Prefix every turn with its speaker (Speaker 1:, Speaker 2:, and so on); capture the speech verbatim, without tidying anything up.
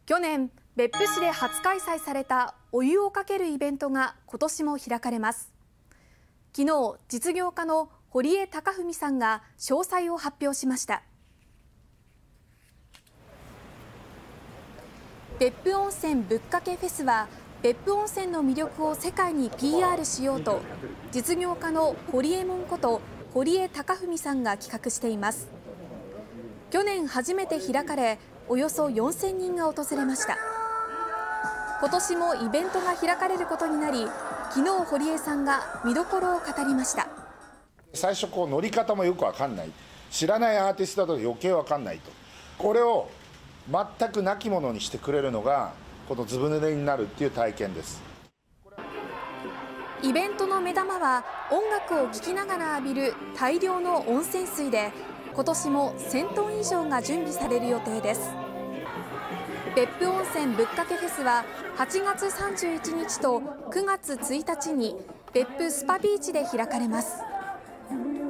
Speaker 1: 去年、別府市で初開催されたお湯をかけるイベントが今年も開かれます。昨日、実業家の堀江貴文さんが詳細を発表しました。別府温泉ぶっかけフェスは、別府温泉の魅力を世界に ピーアール しようと、実業家の堀江門こと堀江貴文さんが企画しています。去年初めて開かれ、およそよんせんにんが訪れました。今年もイベントが開かれることになり、昨日堀江さんが見どころを語りました。
Speaker 2: 最初こう乗り方もよくわかんない、知らないアーティストだと余計わかんないと、これを全くなきものにしてくれるのがこのずぶ濡れになるっていう体験です。
Speaker 1: イベントの目玉は音楽を聴きながら浴びる大量の温泉水で、今年もせんトン以上が準備される予定です。別府温泉ぶっかけフェスははちがつさんじゅういちにちとくがつついたちに別府スパビーチで開かれます。